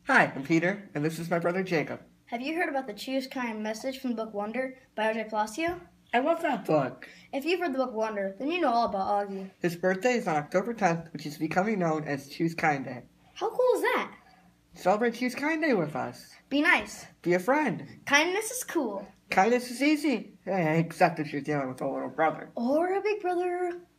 Hi, I'm Peter, and this is my brother Jacob. Have you heard about the Choose Kind message from the book Wonder by Palacio? I love that book. If you've read the book Wonder, then you know all about Augie. His birthday is on October 10th, which is becoming known as Choose Kind Day. How cool is that? Celebrate Choose Kind Day with us. Be nice. Be a friend. Kindness is cool. Kindness is easy, except if you're dealing with a little brother. Or a big brother.